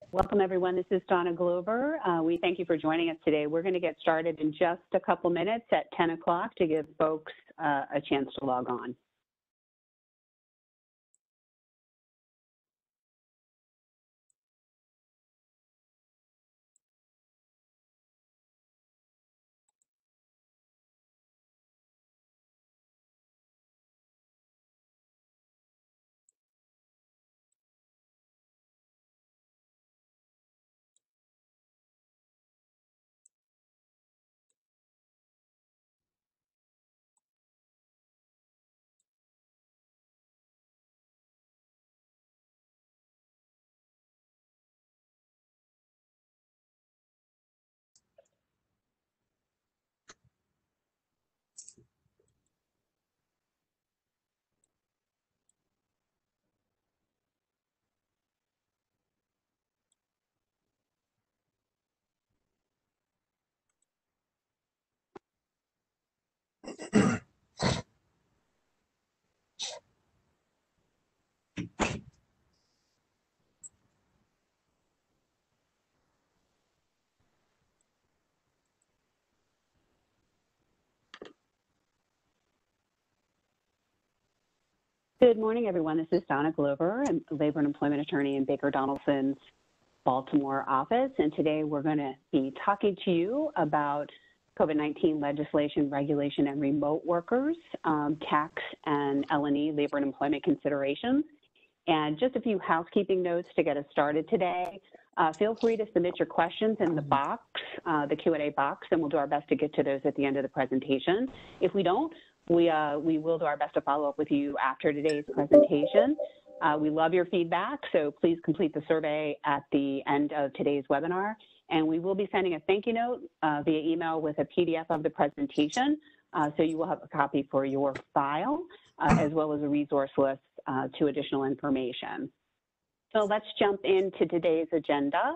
Welcome, everyone. This is Donna Glover. We thank you for joining us today. We're going to get started in just a couple minutes at 10 o'clock to give folks a chance to log on. Good morning, everyone. This is Donna Glover, I'm a labor and employment attorney in Baker Donaldson's Baltimore office. And today we're going to be talking to you about COVID-19 legislation, regulation, and remote workers, tax and L&E, labor and employment considerations. And just a few housekeeping notes to get us started today. Feel free to submit your questions in the box, the Q&A box, and we'll do our best to get to those at the end of the presentation. If we don't, we will do our best to follow up with you after today's presentation. We love your feedback, so please complete the survey at the end of today's webinar. And we will be sending a thank you note via email with a PDF of the presentation, so you will have a copy for your file, as well as a resource list to additional information. So let's jump into today's agenda.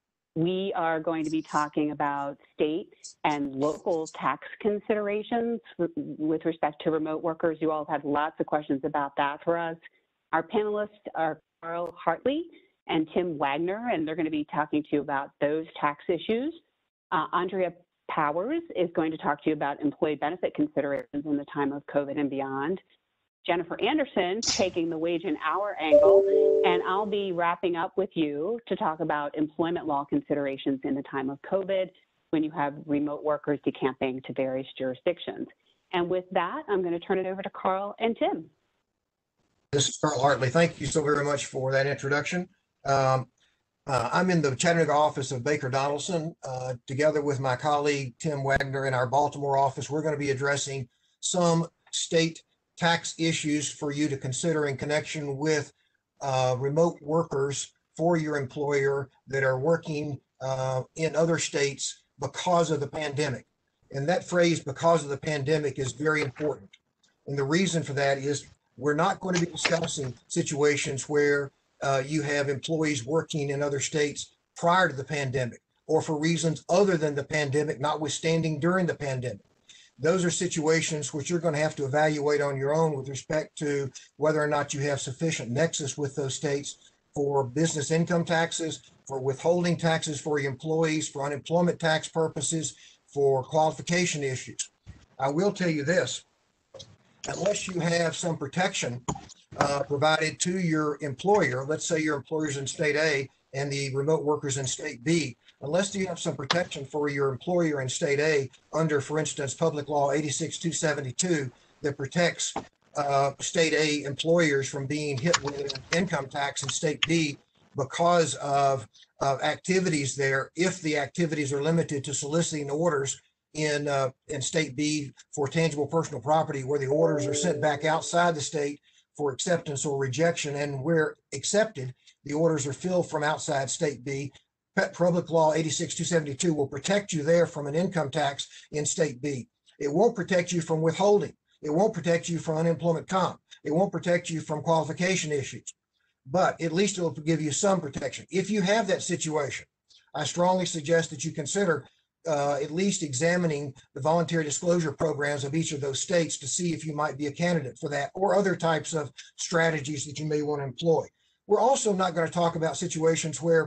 We are going to be talking about state and local tax considerations with respect to remote workers. You all have had lots of questions about that for us. Our panelists are Carl Hartley and Tim Wagner, and they're going to be talking to you about those tax issues. Andrea Powers is going to talk to you about employee benefit considerations in the time of COVID and beyond. Jennifer Anderson taking the wage and hour angle, and I'll be wrapping up with you to talk about employment law considerations in the time of COVID when you have remote workers decamping to various jurisdictions. And with that, I'm going to turn it over to Carl and Tim. This is Carl Hartley. Thank you so very much for that introduction. I'm in the Chattanooga office of Baker Donaldson. Together with my colleague Tim Wagner in our Baltimore office, we're going to be addressing some state tax issues for you to consider in connection with remote workers for your employer that are working in other states because of the pandemic. And that phrase, because of the pandemic, is very important. And the reason for that is we're not going to be discussing situations where you have employees working in other states prior to the pandemic or for reasons other than the pandemic, notwithstanding during the pandemic. Those are situations which you're going to have to evaluate on your own with respect to whether or not you have sufficient nexus with those states for business income taxes, for withholding taxes for your employees, for unemployment tax purposes, for qualification issues. I will tell you this, unless you have some protection provided to your employer, let's say your employer's in state A and the remote workers in state B, unless you have some protection for your employer in state A under, for instance, Public Law 86-272 that protects state A employers from being hit with an income tax in state B because of activities there, if the activities are limited to soliciting orders in state B for tangible personal property, where the orders are sent back outside the state for acceptance or rejection, and where accepted, the orders are filled from outside state B. Public Law 86-272 will protect you there from an income tax in state B. It won't protect you from withholding. It won't protect you from unemployment comp. It won't protect you from qualification issues, but at least it will give you some protection. If you have that situation, I strongly suggest that you consider at least examining the voluntary disclosure programs of each of those states to see if you might be a candidate for that or other types of strategies that you may want to employ. We're also not going to talk about situations where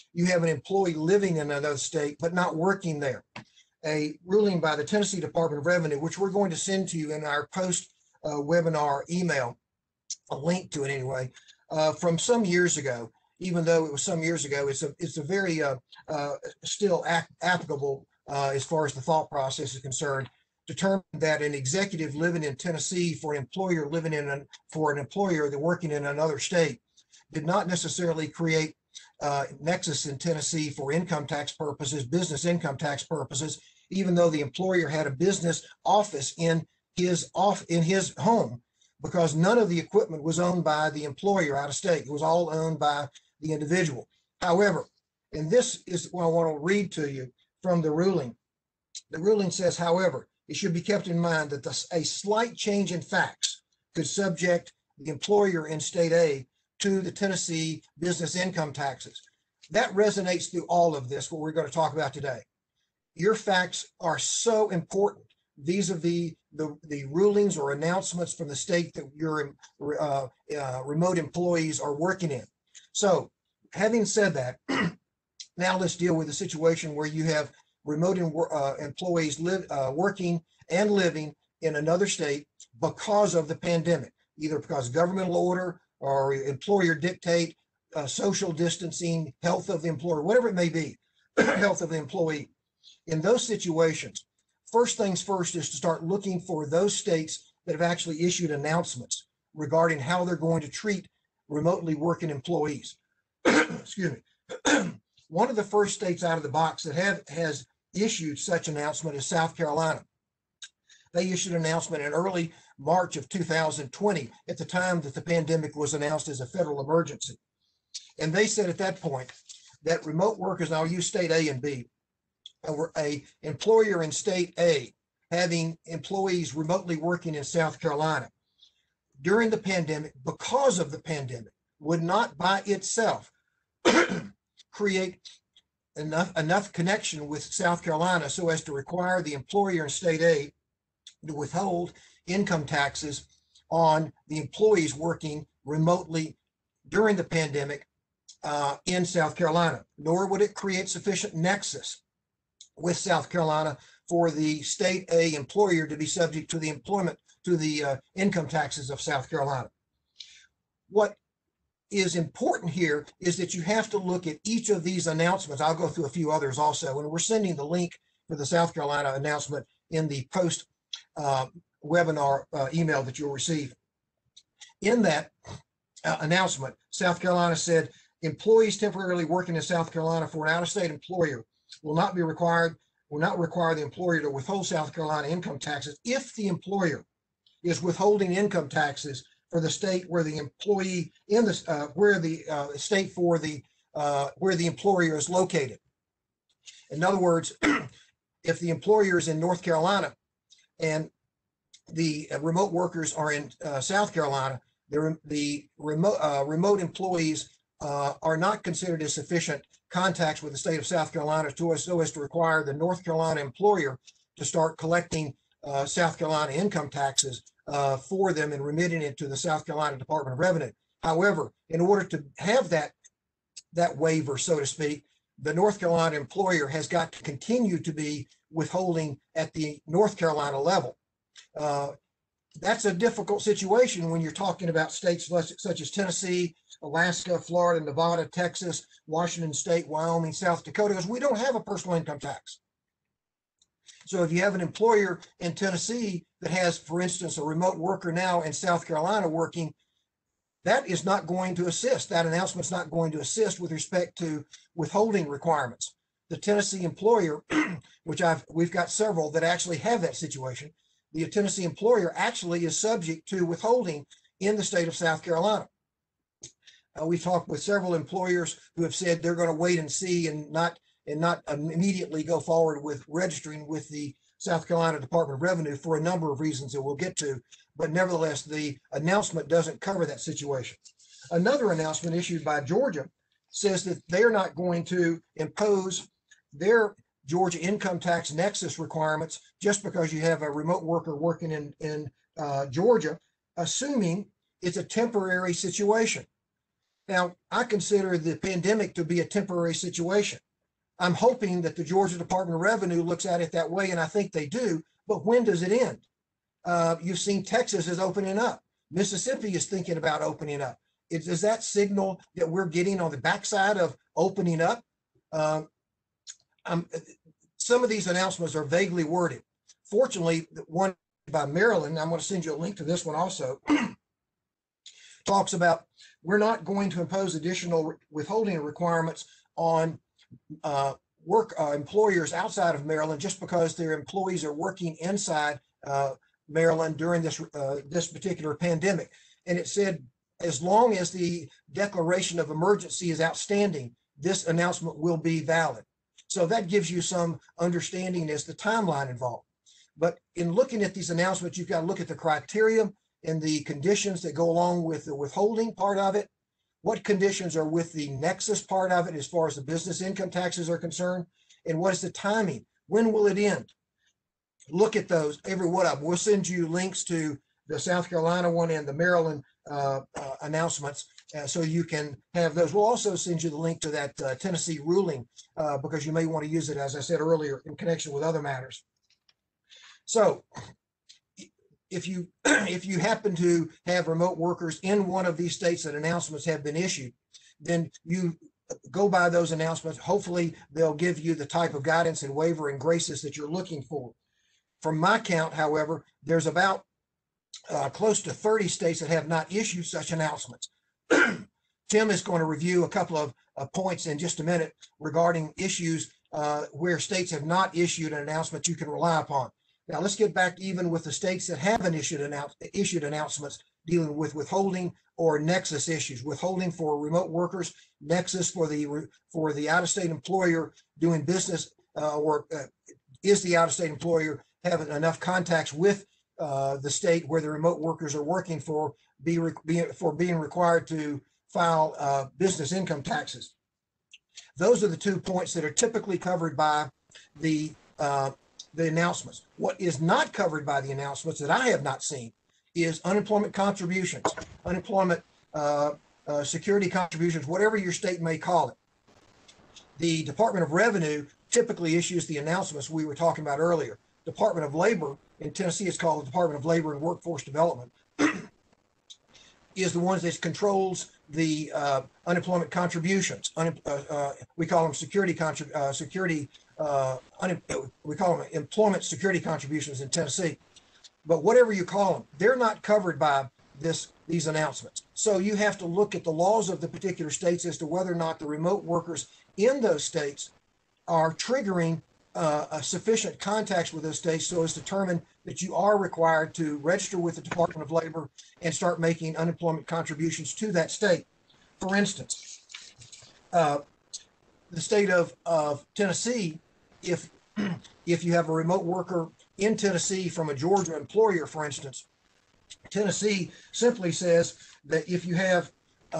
you have an employee living in another state but not working there. A ruling by the Tennessee Department of Revenue, which we're going to send to you in our post webinar email, a link to it anyway, from some years ago. Even though it was some years ago, it's a very still applicable as far as the thought process is concerned. Determined that an executive living in Tennessee for an employer for an employer that working in another state did not necessarily create nexus in Tennessee for income tax purposes, business income tax purposes, even though the employer had a business office in his home, because none of the equipment was owned by the employer out of state. It was all owned by the individual. However, and this is what I want to read to you from the ruling. The ruling says, however, it should be kept in mind that a slight change in facts could subject the employer in state A to the Tennessee business income taxes. That resonates through all of this, what we're going to talk about today. Your facts are so important vis-a-vis the rulings or announcements from the state that your remote employees are working in. So having said that, now let's deal with the situation where you have remote employees working and living in another state because of the pandemic, either because governmental order or employer dictate, social distancing, health of the employer, whatever it may be, health of the employee. In those situations, first things first is to start looking for those states that have actually issued announcements regarding how they're going to treat remotely working employees. Excuse me. One of the first states out of the box that has issued such announcement is South Carolina. They issued an announcement in early March of 2020 at the time that the pandemic was announced as a federal emergency. And they said at that point that remote workers, and I'll use state A and B, a employer in state A having employees remotely working in South Carolina during the pandemic, because of the pandemic, would not by itself create enough connection with South Carolina so as to require the employer in state A to withhold income taxes on the employees working remotely during the pandemic in South Carolina, nor would it create sufficient nexus with South Carolina for the state A employer to be subject to the income taxes of South Carolina. What is important here is that you have to look at each of these announcements. I'll go through a few others also, and we're sending the link for the South Carolina announcement in the post webinar email that you'll receive. In that announcement, South Carolina said employees temporarily working in South Carolina for an out-of-state employer will not require the employer to withhold South Carolina income taxes if the employer is withholding income taxes for the state where the employee in the where the state for the where the employer is located. In other words, if the employer is in North Carolina and the remote workers are in South Carolina, the remote employees are not considered as sufficient contacts with the state of South Carolina so as to require the North Carolina employer to start collecting South Carolina income taxes for them and remitting it to the South Carolina Department of Revenue. However, in order to have that waiver, so to speak, the North Carolina employer has got to continue to be withholding at the North Carolina level. That's a difficult situation when you're talking about states such as Tennessee, Alaska, Florida, Nevada, Texas, Washington State, Wyoming, South Dakota, because we don't have a personal income tax. So if you have an employer in Tennessee that has, for instance, a remote worker now in South Carolina working, that is not going to assist. That announcement's not going to assist with respect to withholding requirements. The Tennessee employer, which we've got several that actually have that situation, the Tennessee employer actually is subject to withholding in the state of South Carolina. We've talked with several employers who have said they're going to wait and see and not immediately go forward with registering with the South Carolina Department of Revenue for a number of reasons that we'll get to. But nevertheless, the announcement doesn't cover that situation. Another announcement issued by Georgia says that they're not going to impose their Georgia income tax nexus requirements just because you have a remote worker working in Georgia, assuming it's a temporary situation. Now, I consider the pandemic to be a temporary situation. I'm hoping that the Georgia Department of Revenue looks at it that way, and I think they do. But when does it end? You've seen Texas is opening up. Mississippi is thinking about opening up. Does that signal that we're getting on the backside of opening up? Some of these announcements are vaguely worded. Fortunately, one by Maryland, I'm going to send you a link to this one also, talks about we're not going to impose additional withholding requirements on employers outside of Maryland just because their employees are working inside Maryland during this particular pandemic. And it said, as long as the declaration of emergency is outstanding, this announcement will be valid. So that gives you some understanding as the timeline involved. But in looking at these announcements, you've got to look at the criteria and the conditions that go along with the withholding part of it. What conditions are with the nexus part of it as far as the business income taxes are concerned? And what is the timing? When will it end? Look at those, every one of them. We'll send you links to the South Carolina one and the Maryland announcements so you can have those. We'll also send you the link to that Tennessee ruling because you may want to use it, as I said earlier, in connection with other matters. So if you happen to have remote workers in one of these states that announcements have been issued, then you go by those announcements. Hopefully they'll give you the type of guidance and waiver and graces that you're looking for. From my count, however, there's about close to 30 states that have not issued such announcements. Tim is going to review a couple of points in just a minute regarding issues where states have not issued an announcement you can rely upon. Now let's get back even with the states that haven't issued announcements dealing with withholding or nexus issues. Withholding for remote workers, nexus for the out-of-state employer doing business is the out-of-state employer having enough contacts with the state where the remote workers are working for being required to file business income taxes. Those are the 2 points that are typically covered by the announcements. What is not covered by the announcements that I have not seen is unemployment contributions, unemployment security contributions, whatever your state may call it. The Department of Revenue typically issues the announcements we were talking about earlier. Department of Labor, in Tennessee it's called the Department of Labor and Workforce Development, is the one that controls the unemployment contributions. We call them we call them employment security contributions in Tennessee. But whatever you call them, they're not covered by these announcements. So you have to look at the laws of the particular states as to whether or not the remote workers in those states are triggering sufficient contacts with those states so as to determine that you are required to register with the Department of Labor and start making unemployment contributions to that state. For instance, the state of Tennessee, if you have a remote worker in Tennessee from a Georgia employer, for instance, Tennessee simply says that if you have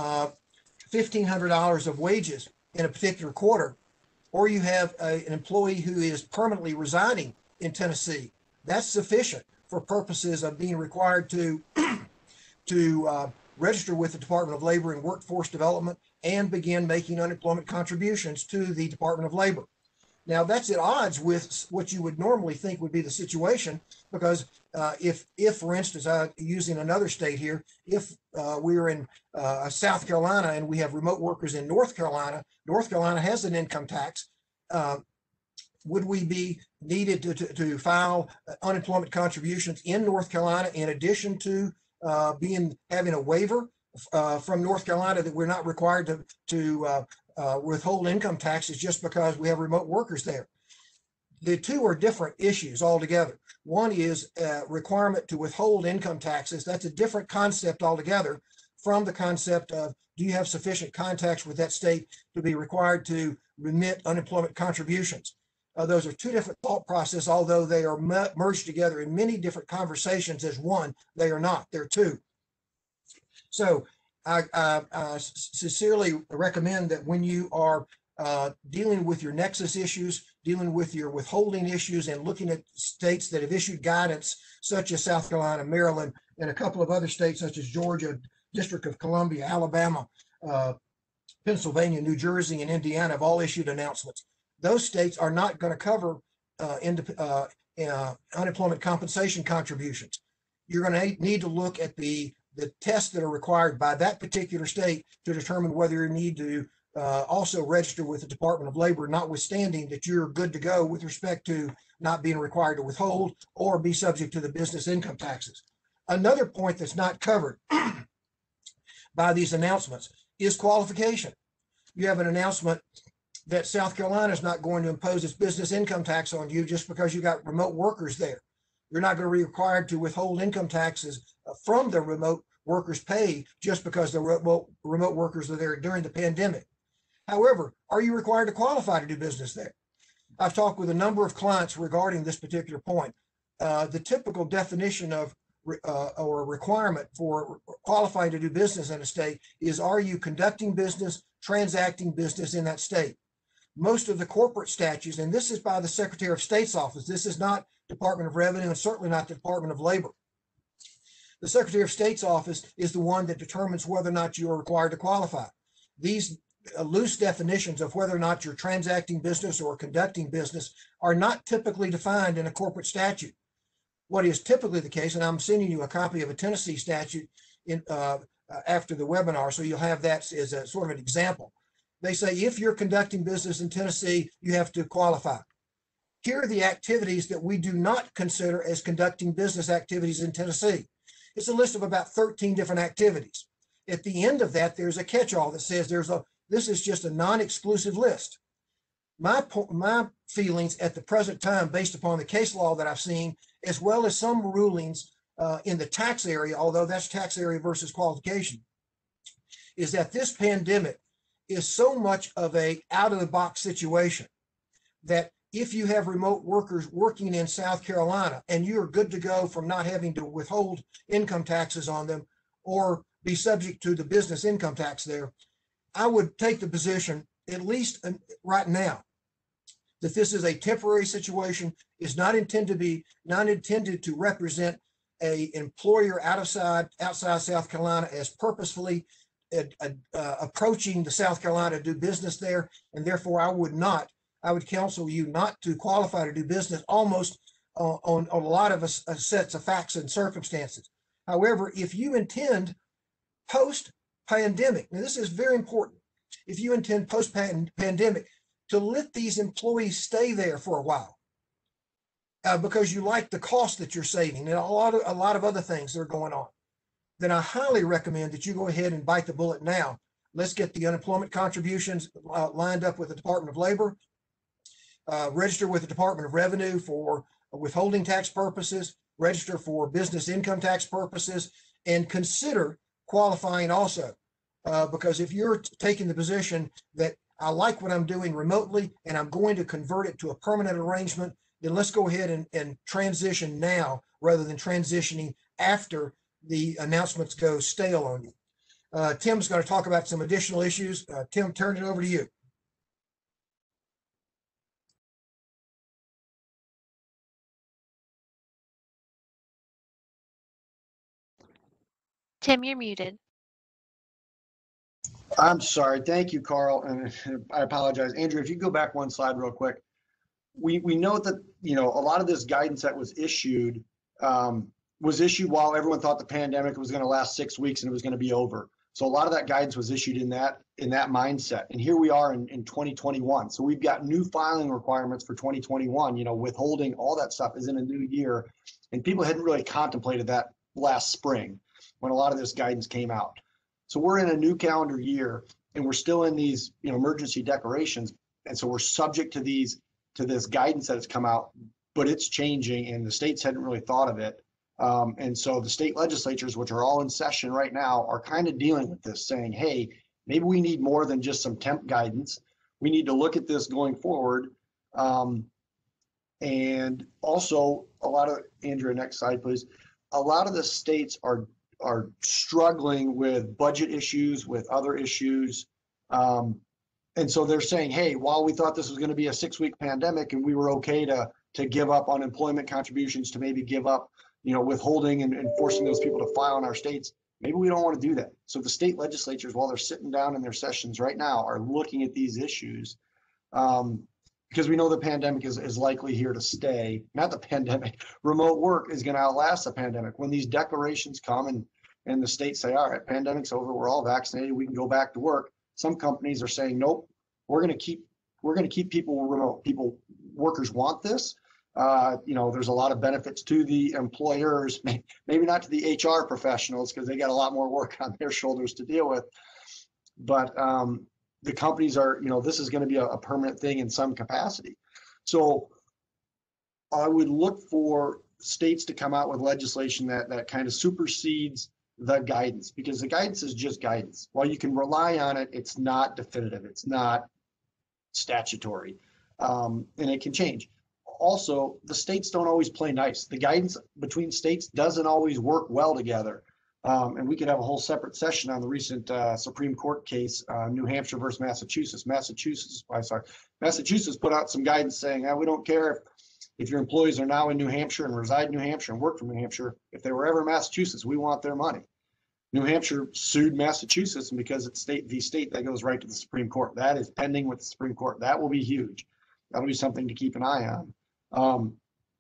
$1,500 of wages in a particular quarter, or you have an employee who is permanently residing in Tennessee, that's sufficient for purposes of being required to register with the Department of Labor and Workforce Development and begin making unemployment contributions to the Department of Labor. Now that's at odds with what you would normally think would be the situation, because if for instance, using another state here, if we're in South Carolina and we have remote workers in North Carolina has an income tax, would we be needed to file unemployment contributions in North Carolina in addition to having a waiver from North Carolina that we're not required to withhold income taxes just because we have remote workers there? The two are different issues altogether. One is a requirement to withhold income taxes. That's a different concept altogether from the concept of, do you have sufficient contacts with that state to be required to remit unemployment contributions? Those are two different thought processes, although they are merged together in many different conversations as one. They are not, they're two. So I sincerely recommend that when you are dealing with your nexus issues, dealing with your withholding issues, and looking at states that have issued guidance, such as South Carolina, Maryland, and a couple of other states such as Georgia, District of Columbia, Alabama, Pennsylvania, New Jersey, and Indiana have all issued announcements. Those states are not going to cover unemployment compensation contributions. You're going to need to look at the tests that are required by that particular state to determine whether you need to also register with the Department of Labor, notwithstanding that you're good to go with respect to not being required to withhold or be subject to the business income taxes. Another point that's not covered by these announcements is qualification. You have an announcement that South Carolina is not going to impose its business income tax on you just because you got remote workers there. You're not going to be required to withhold income taxes from the remote workers' pay just because the remote workers are there during the pandemic. However, are you required to qualify to do business there? I've talked with a number of clients regarding this particular point. The typical definition of or requirement for qualifying to do business in a state is, are you conducting business, transacting business in that state? Most of the corporate statutes, and this is by the Secretary of State's office, this is not Department of Revenue and certainly not the Department of Labor. The Secretary of State's office is the one that determines whether or not you are required to qualify. These loose definitions of whether or not you're transacting business or conducting business are not typically defined in a corporate statute. What is typically the case, and I'm sending you a copy of a Tennessee statute after the webinar, so you'll have that as a sort of an example. They say if you're conducting business in Tennessee, you have to qualify. Here are the activities that we do not consider as conducting business activities in Tennessee. It's a list of about 13 different activities. At the end of that, there's a catch-all that says this is just a non-exclusive list. My feelings at the present time, based upon the case law that I've seen, as well as some rulings in the tax area, although that's tax area versus qualification, is that this pandemic is so much of a out-of-the-box situation that if you have remote workers working in South Carolina and you're good to go from not having to withhold income taxes on them or be subject to the business income tax there, I would take the position, at least right now, that this is a temporary situation, is not intended to represent a employer outside South Carolina as purposefully approaching the South Carolina to do business there, and therefore I would counsel you not to qualify to do business almost on a lot of sets of facts and circumstances. However, if you intend post-pandemic, now this is very important, if you intend post-pandemic to let these employees stay there for a while because you like the cost that you're saving and a lot of other things that are going on, then I highly recommend that you go ahead and bite the bullet now. Let's get the unemployment contributions lined up with the Department of Labor, register with the Department of Revenue for withholding tax purposes, register for business income tax purposes, and consider qualifying also. Because if you're taking the position that I like what I'm doing remotely and I'm going to convert it to a permanent arrangement, then let's go ahead and transition now rather than transitioning after the announcements go stale on you. Tim's going to talk about some additional issues. Tim, turn it over to you. Tim, you're muted. I'm sorry. Thank you, Carl. And I apologize. Andrew, if you go back one slide real quick. We know that, a lot of this guidance that was issued while everyone thought the pandemic was going to last 6 weeks and it was going to be over. So a lot of that guidance was issued in that mindset. And here we are in 2021. So we've got new filing requirements for 2021, withholding, all that stuff is in a new year. And people hadn't really contemplated that last spring when a lot of this guidance came out. So we're in a new calendar year and we're still in these, emergency declarations. And so we're subject to this guidance that has come out, but it's changing and the states hadn't really thought of it. And so the state legislatures, which are all in session right now, are kind of dealing with this, saying, hey, maybe we need more than just some temp guidance. We need to look at this going forward. And also Andrea, next slide, please. A lot of the states are struggling with budget issues, with other issues. And so they're saying, hey, while we thought this was going to be a 6-week pandemic and we were okay to give up unemployment contributions, to maybe give up, withholding and forcing those people to file in our states, Maybe we don't want to do that. So the state legislatures, while they're sitting down in their sessions right now, are looking at these issues, because we know the pandemic is likely here to stay. Not the pandemic, remote work is going to outlast the pandemic. When these declarations come and the states say, all right, pandemic's over, we're all vaccinated, we can go back to work. Some companies are saying, nope, we're going to keep people remote. Workers want this. There's a lot of benefits to the employers, maybe not to the HR professionals because they got a lot more work on their shoulders to deal with. But the companies are, this is going to be a permanent thing in some capacity. So I would look for states to come out with legislation that kind of supersedes the guidance, because the guidance is just guidance. While you can rely on it, it's not definitive. It's not statutory, and it can change. Also, the states don't always play nice. The guidance between states doesn't always work well together. And we could have a whole separate session on the recent Supreme Court case, New Hampshire versus Massachusetts. Massachusetts put out some guidance saying, we don't care if your employees are now in New Hampshire and reside in New Hampshire and work from New Hampshire. If they were ever in Massachusetts, we want their money. New Hampshire sued Massachusetts, and because it's state v. state, that goes right to the Supreme Court. That is pending with the Supreme Court. That will be huge. That'll be something to keep an eye on.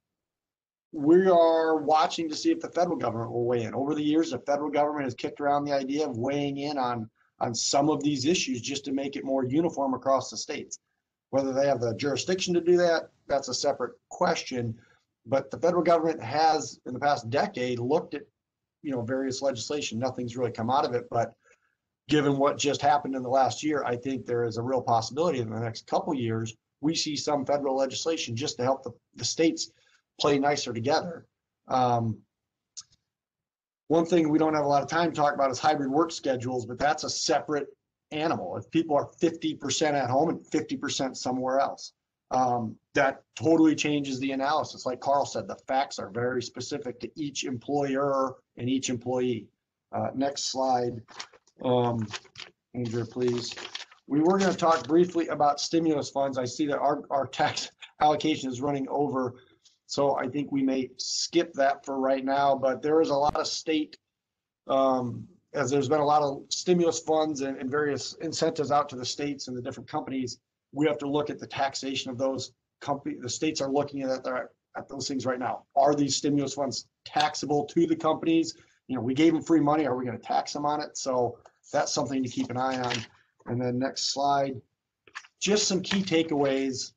We are watching to see if the federal government will weigh in. Over the years, the federal government has kicked around the idea of weighing in on some of these issues just to make it more uniform across the states. Whether they have the jurisdiction to do that, that's a separate question. But the federal government has, in the past decade, looked at various legislation. Nothing's really come out of it, but given what just happened in the last year, I think there is a real possibility in the next couple of years we see some federal legislation just to help the states play nicer together. One thing we don't have a lot of time to talk about is hybrid work schedules, but that's a separate animal. If people are 50% at home and 50% somewhere else, that totally changes the analysis. Like Carl said, the facts are very specific to each employer and each employee. Next slide, Andrea, please. We were going to talk briefly about stimulus funds. I see that our tax allocation is running over, so I think we may skip that for right now. But there is a lot of state, as there's been a lot of stimulus funds and various incentives out to the states and the different companies. We have to look at the taxation of those companies. The states are looking at those things right now. Are these stimulus funds taxable to the companies? We gave them free money. Are we going to tax them on it? So that's something to keep an eye on. And then next slide, just some key takeaways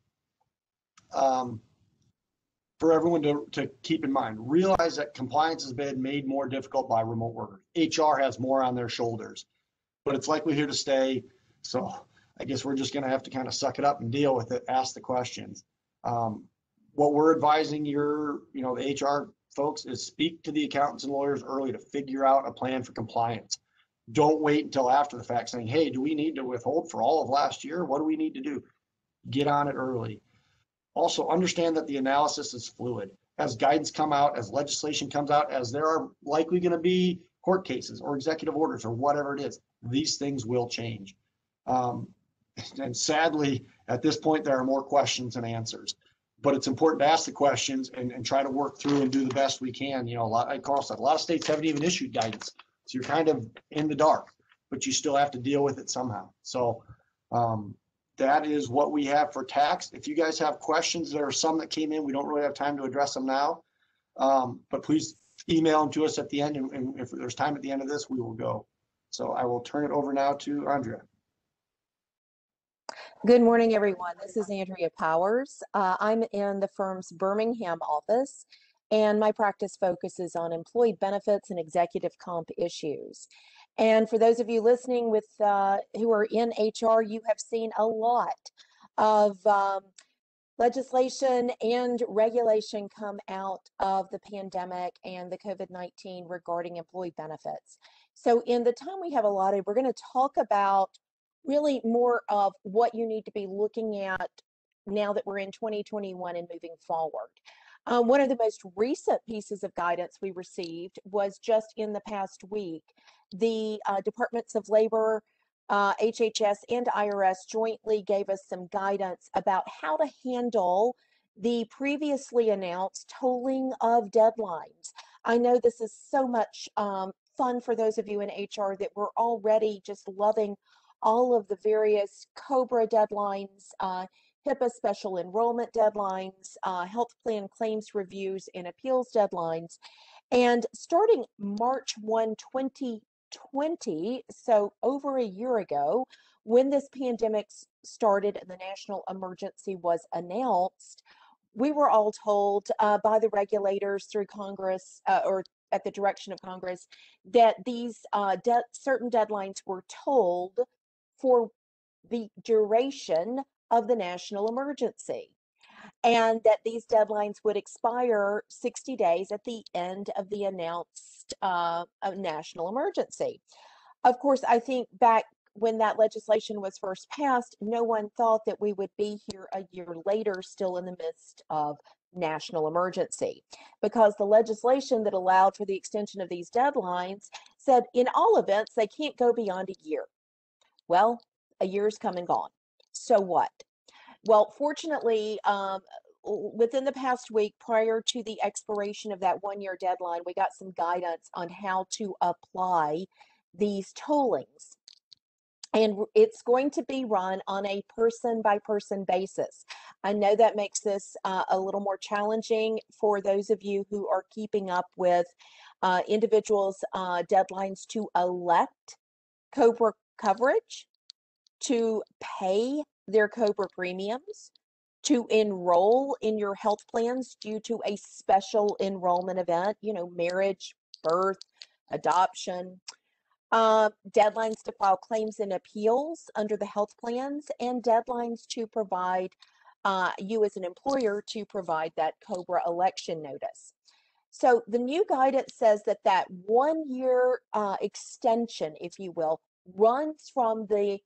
for everyone to keep in mind. Realize that compliance has been made more difficult by remote workers. HR has more on their shoulders, but it's likely here to stay. So I guess we're just going to have to kind of suck it up and deal with it, ask the questions. What we're advising the HR folks is speak to the accountants and lawyers early to figure out a plan for compliance. Don't wait until after the fact saying, hey, do we need to withhold for all of last year? What do we need to do? Get on it early. Also understand that the analysis is fluid. As guidance come out, as legislation comes out, as there are likely going to be court cases or executive orders or whatever it is, these things will change. And sadly, at this point, there are more questions than answers. But it's important to ask the questions and try to work through and do the best we can. Like Carl said, a lot of states haven't even issued guidance. So you're kind of in the dark, but you still have to deal with it somehow. So that is what we have for tax. If you guys have questions, there are some that came in. We don't really have time to address them now, but please email them to us at the end. And if there's time at the end of this, we will go. So I will turn it over now to Andrea. Good morning, everyone. This is Andrea Powers. I'm in the firm's Birmingham office, and my practice focuses on employee benefits and executive comp issues. And for those of you listening who are in HR, you have seen a lot of legislation and regulation come out of the pandemic and the COVID-19 regarding employee benefits. So in the time we have allotted, we're going to talk about really more of what you need to be looking at now that we're in 2021 and moving forward. One of the most recent pieces of guidance we received was just in the past week. The Departments of Labor, HHS, and IRS jointly gave us some guidance about how to handle the previously announced tolling of deadlines. I know this is so much fun for those of you in HR that were already just loving all of the various COBRA deadlines, HIPAA special enrollment deadlines, health plan claims reviews and appeals deadlines. And starting March 1, 2020, so over a year ago, when this pandemic started and the national emergency was announced, we were all told by the regulators through Congress or at the direction of Congress that these certain deadlines were told for the duration of the national emergency, and that these deadlines would expire 60 days at the end of the announced national emergency. Of course, I think back when that legislation was first passed, no one thought that we would be here a year later, still in the midst of national emergency, because the legislation that allowed for the extension of these deadlines said in all events, they can't go beyond a year. Well, a year's come and gone. So what? Well, fortunately, within the past week, prior to the expiration of that 1-year deadline, we got some guidance on how to apply these tollings. And it's going to be run on a person-by-person basis. I know that makes this a little more challenging for those of you who are keeping up with individuals' deadlines to elect COBRA coverage, to pay their COBRA premiums, to enroll in your health plans due to a special enrollment event, marriage, birth, adoption, deadlines to file claims and appeals under the health plans, and deadlines to provide you as an employer to provide that COBRA election notice. So the new guidance says that that 1-year extension, if you will, runs to the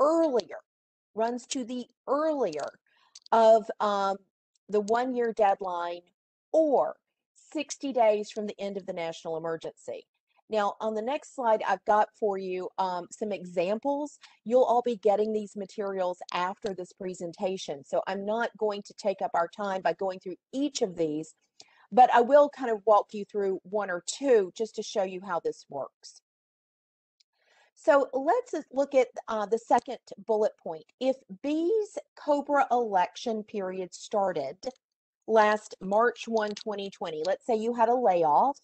earlier of the 1-year deadline, or 60 days from the end of the national emergency. Now, on the next slide, I've got for you some examples. You'll all be getting these materials after this presentation, so I'm not going to take up our time by going through each of these, but I will kind of walk you through one or two just to show you how this works. So let's look at the second bullet point. If B's COBRA election period started last March 1, 2020, let's say you had a layoff,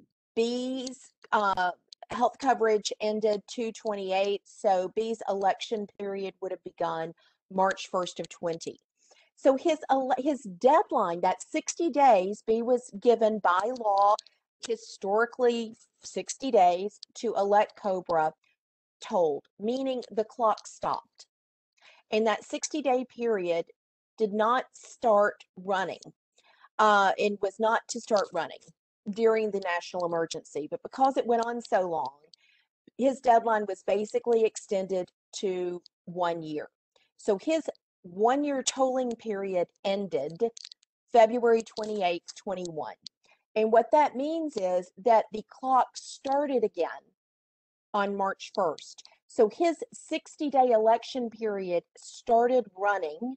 B's health coverage ended 2/28, so B's election period would have begun March 1st of 20. So his deadline, that 60 days, B was given by law, historically 60 days to elect COBRA, told, meaning the clock stopped. And that 60-day period did not start running and was not to start running during the national emergency. But because it went on so long, his deadline was basically extended to 1 year. So his 1-year tolling period ended February 28th, 21. And what that means is that the clock started again on March 1st. So his 60-day election period started running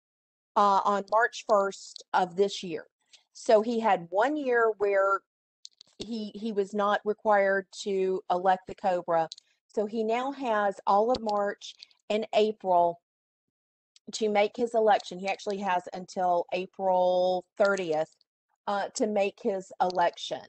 on March 1st of this year. So he had 1 year where he was not required to elect the COBRA. So he now has all of March and April to make his election. He actually has until April 30th to make his election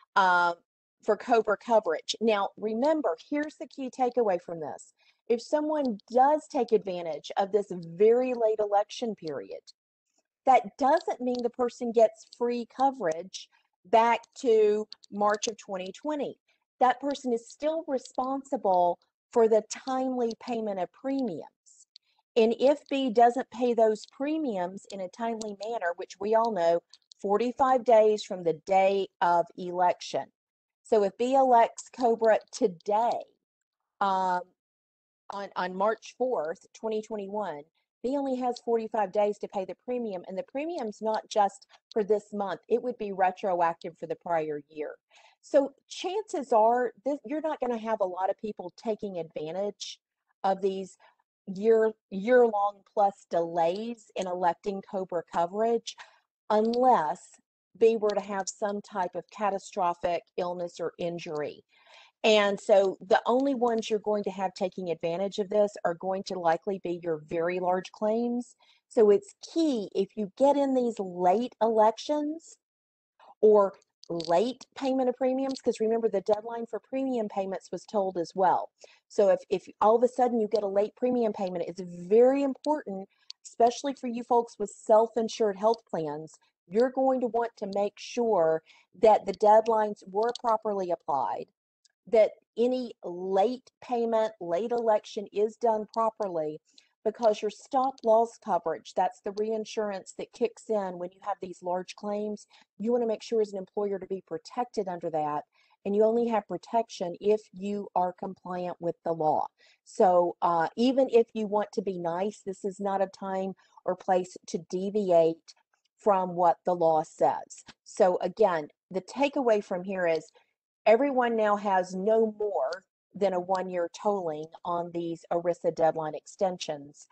for COBRA coverage. Now, remember, here's the key takeaway from this. If someone does take advantage of this very late election period, that doesn't mean the person gets free coverage back to March of 2020. That person is still responsible for the timely payment of premiums. And if B doesn't pay those premiums in a timely manner, which we all know, 45 days from the day of election. So if B elects COBRA today, on March 4th, 2021, B only has 45 days to pay the premium, and the premium's not just for this month. It would be retroactive for the prior year. So chances are you're not going to have a lot of people taking advantage of these year-long plus delays in electing COBRA coverage unless B were to have some type of catastrophic illness or injury. And so the only ones you're going to have taking advantage of this are going to likely be your very large claims. So it's key, if you get in these late elections or late payment of premiums, because remember the deadline for premium payments was told as well. So if all of a sudden you get a late premium payment, it's very important, especially for you folks with self-insured health plans, you're going to want to make sure that the deadlines were properly applied, that any late payment, late election is done properly, because your stop loss coverage, that's the reinsurance that kicks in when you have these large claims. You want to make sure as an employer to be protected under that. And you only have protection if you are compliant with the law. So even if you want to be nice, this is not a time or place to deviate from what the law says. So again, the takeaway from here is everyone now has no more than a 1-year tolling on these ERISA deadline extensions.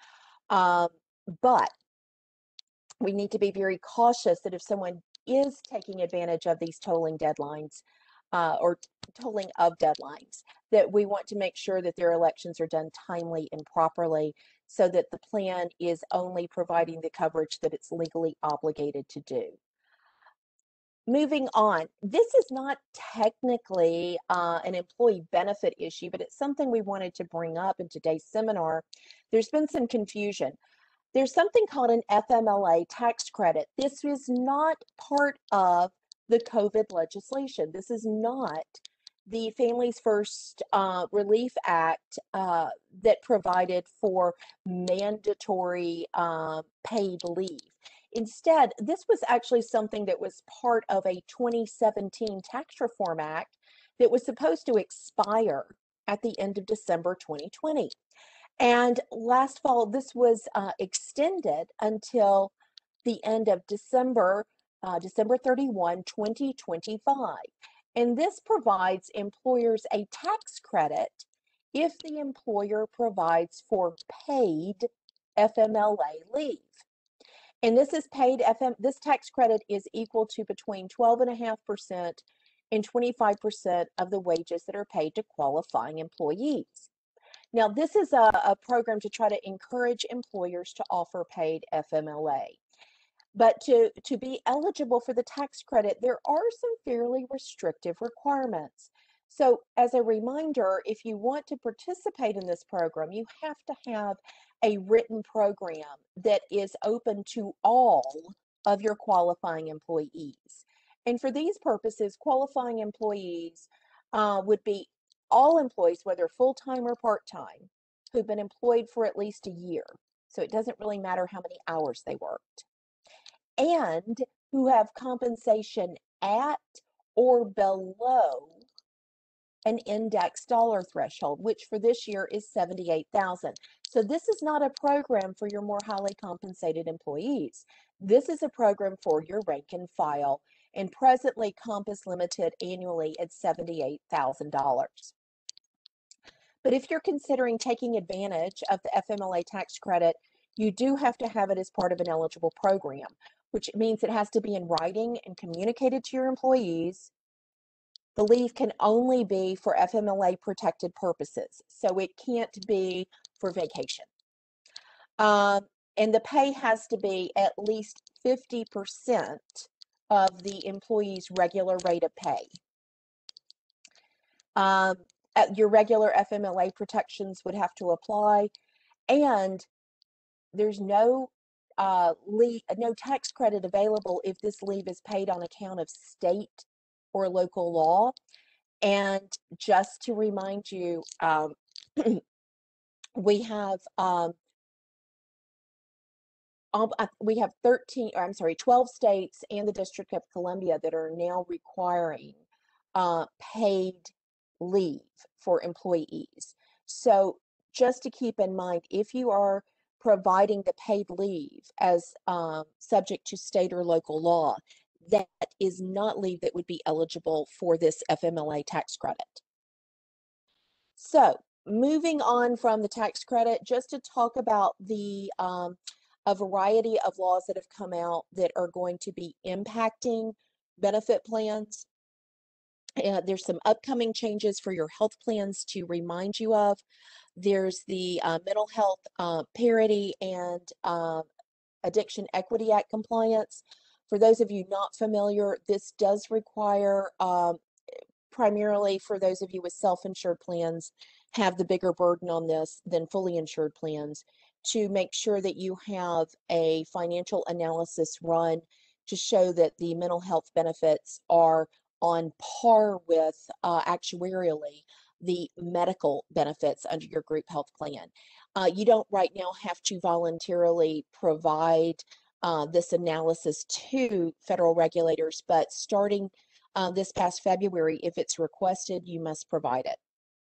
But we need to be very cautious that if someone is taking advantage of these tolling deadlines or tolling of deadlines, that we want to make sure that their elections are done timely and properly, so that the plan is only providing the coverage that it's legally obligated to do. Moving on, this is not technically an employee benefit issue, but it's something we wanted to bring up in today's seminar. There's been some confusion. There's something called an FMLA tax credit. This is not part of the COVID legislation. This is not the Families First Relief Act that provided for mandatory paid leave. Instead, this was actually something that was part of a 2017 Tax Reform Act that was supposed to expire at the end of December 2020. And last fall, this was extended until the end of December 31, 2025. And this provides employers a tax credit if the employer provides for paid FMLA leave. And this tax credit is equal to between 12.5% and 25% of the wages that are paid to qualifying employees. Now, this is a program to try to encourage employers to offer paid FMLA. But to be eligible for the tax credit, there are some fairly restrictive requirements. So as a reminder, if you want to participate in this program, you have to have a written program that is open to all of your qualifying employees. And for these purposes, qualifying employees would be all employees, whether full-time or part-time, who've been employed for at least a year. So it doesn't really matter how many hours they worked. And who have compensation at or below an index dollar threshold, which for this year is $78,000. So this is not a program for your more highly compensated employees. This is a program for your rank and file, and presently comp is limited annually at $78,000. But if you're considering taking advantage of the FMLA tax credit, you do have to have it as part of an eligible program, which means it has to be in writing and communicated to your employees. The leave can only be for FMLA protected purposes, so it can't be for vacation. And the pay has to be at least 50% of the employee's regular rate of pay. Your regular FMLA protections would have to apply, and there's no tax credit available if this leave is paid on account of state or local law. And just to remind you, we have 12 states and the District of Columbia that are now requiring paid leave for employees. So just to keep in mind, if you are providing the paid leave as subject to state or local law, that is not leave that would be eligible for this FMLA tax credit. So moving on from the tax credit, just to talk about the a variety of laws that have come out that are going to be impacting benefit plans. There's some upcoming changes for your health plans to remind you of. There's the Mental Health Parity and Addiction Equity Act compliance. For those of you not familiar, this does require, primarily for those of you with self-insured plans, have the bigger burden on this than fully insured plans, to make sure that you have a financial analysis run to show that the mental health benefits are on par with actuarially the medical benefits under your group health plan. You don't right now have to voluntarily provide this analysis to federal regulators, but starting this past February, if it's requested, you must provide it.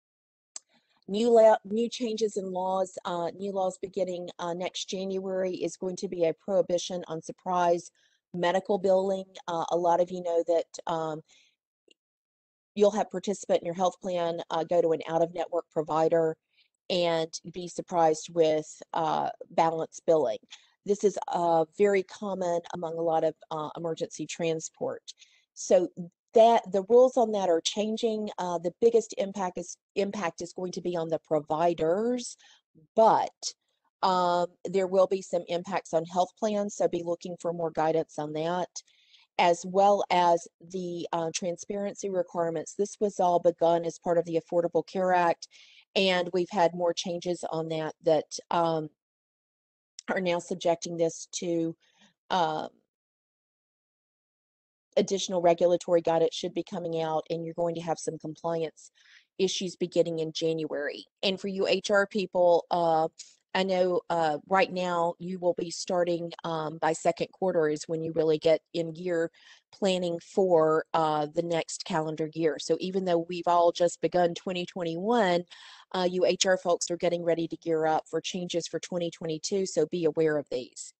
New changes in laws, new laws beginning next January is going to be a prohibition on surprise medical billing. A lot of you know that you'll have participant in your health plan go to an out-of-network provider and be surprised with balance billing. This is very common among a lot of emergency transport. So that the rules on that are changing. The biggest impact is going to be on the providers, but there will be some impacts on health plans. So be looking for more guidance on that, as well as the transparency requirements. This was all begun as part of the Affordable Care Act, and we've had more changes on that that are now subjecting this to additional regulatory guidance should be coming out, and you're going to have some compliance issues beginning in January. And for you HR people, I know right now you will be starting by second quarter is when you really get in gear planning for the next calendar year. So even though we've all just begun 2021, you HR folks are getting ready to gear up for changes for 2022, so be aware of these.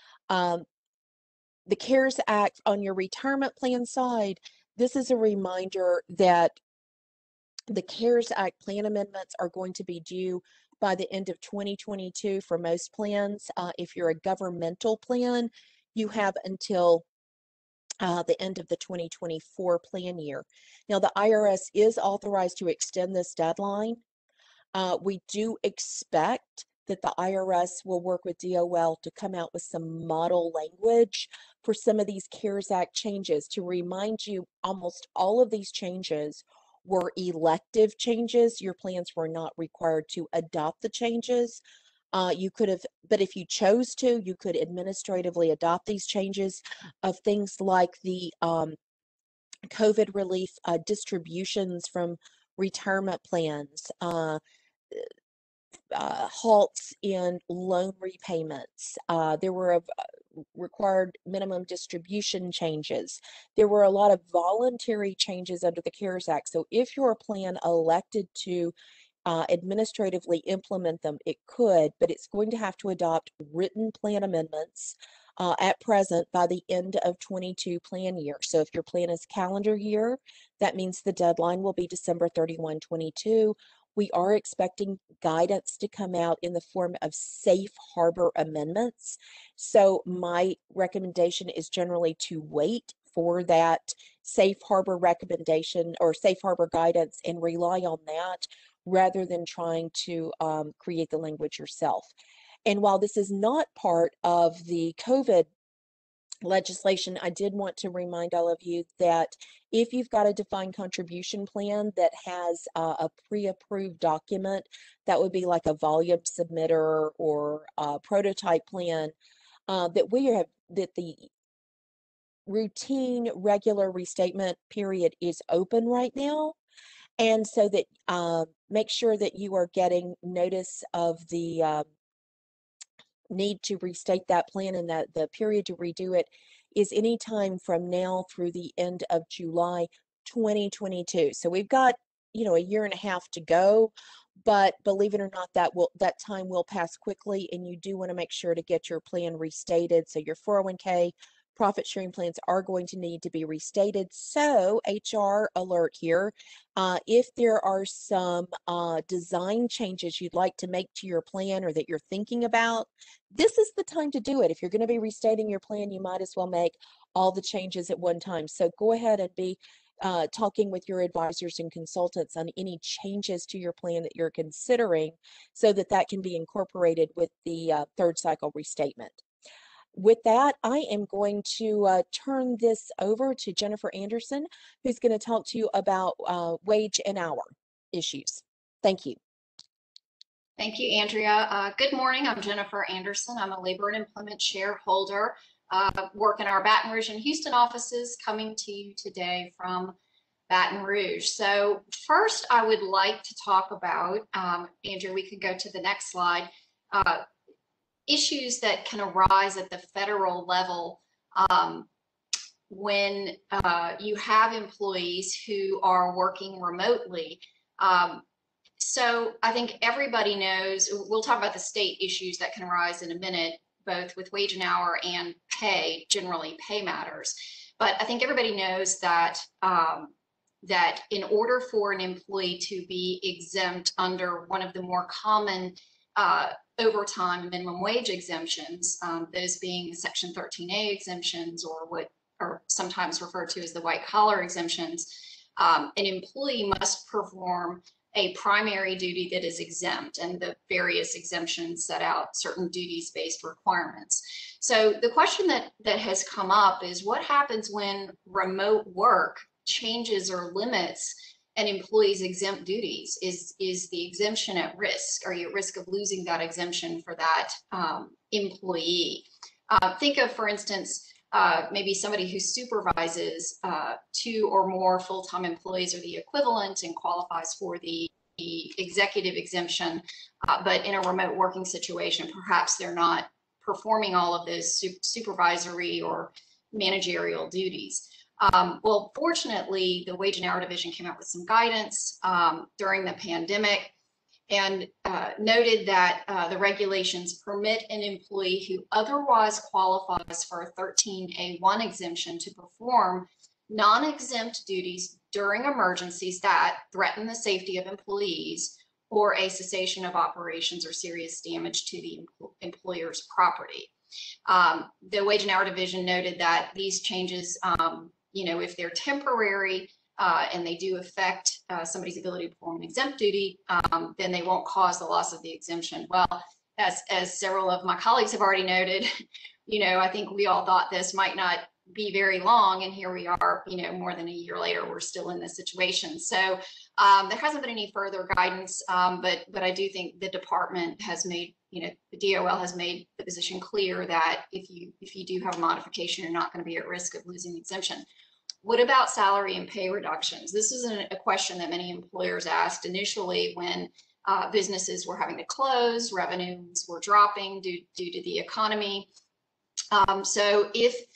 The CARES Act on your retirement plan side, this is a reminder that the CARES Act plan amendments are going to be due by the end of 2022 for most plans. If you're a governmental plan, you have until the end of the 2024 plan year. Now, the IRS is authorized to extend this deadline. We do expect that the IRS will work with DOL to come out with some model language for some of these CARES Act changes. To remind you, almost all of these changes were elective changes. Your plans were not required to adopt the changes. You could have, but if you chose to, you could administratively adopt these changes of things like the COVID relief distributions from retirement plans, halts in loan repayments. There were required minimum distribution changes. There were a lot of voluntary changes under the CARES Act. So if your plan elected to administratively implement them, it could, but it's going to have to adopt written plan amendments at present by the end of 22 plan year. So if your plan is calendar year, that means the deadline will be December 31, 22. We are expecting guidance to come out in the form of safe harbor amendments. So my recommendation is generally to wait for that safe harbor recommendation or safe harbor guidance and rely on that rather than trying to create the language yourself. And while this is not part of the COVID legislation, I did want to remind all of you that if you've got a defined contribution plan that has a pre-approved document, that would be like a volume submitter or a prototype plan, that the routine regular restatement period is open right now. And so that make sure that you are getting notice of the need to restate that plan, and that the period to redo it is any time from now through the end of July 2022. So we've got, a year and a half to go, but believe it or not, that time will pass quickly, and you do want to make sure to get your plan restated. So your 401k, profit sharing plans are going to need to be restated. So HR alert here, if there are some design changes you'd like to make to your plan or that you're thinking about, this is the time to do it. If you're going to be restating your plan, you might as well make all the changes at one time. So go ahead and be talking with your advisors and consultants on any changes to your plan that you're considering so that that can be incorporated with the third cycle restatement. With that, I am going to turn this over to Jennifer Anderson, who's going to talk to you about wage and hour issues. Thank you. Thank you, Andrea. Good morning. I'm Jennifer Anderson. I'm a labor and employment shareholder. Work in our Baton Rouge and Houston offices, coming to you today from Baton Rouge. So first, I would like to talk about, Andrea, we could go to the next slide, issues that can arise at the federal level when you have employees who are working remotely. So I think everybody knows, we'll talk about the state issues that can arise in a minute, both with wage and hour and pay, generally pay matters. But I think everybody knows that that in order for an employee to be exempt under one of the more common overtime and minimum wage exemptions, those being Section 13A exemptions, or what are sometimes referred to as the white collar exemptions, an employee must perform a primary duty that is exempt, and the various exemptions set out certain duties-based requirements. So the question that has come up is, what happens when remote work changes or limits an employee's exempt duties? Is the exemption at risk? Are you at risk of losing that exemption for that employee? Think of, for instance, maybe somebody who supervises 2 or more full-time employees or the equivalent and qualifies for the executive exemption, but in a remote working situation, perhaps they're not performing all of those supervisory or managerial duties. Well, fortunately, the Wage and Hour Division came out with some guidance during the pandemic and noted that the regulations permit an employee who otherwise qualifies for a 13A1 exemption to perform non-exempt duties during emergencies that threaten the safety of employees or a cessation of operations or serious damage to the employer's property. The Wage and Hour Division noted that these changes, if they're temporary and they do affect somebody's ability to perform an exempt duty, then they won't cause the loss of the exemption. Well, as several of my colleagues have already noted, I think we all thought this might not be very long, and here we are, more than a year later, we're still in this situation. So there hasn't been any further guidance, but I do think the department has made, the DOL has made the position clear that if you do have a modification, you're not going to be at risk of losing the exemption. What about salary and pay reductions? This is a question that many employers asked initially when businesses were having to close, revenues were dropping due to the economy. So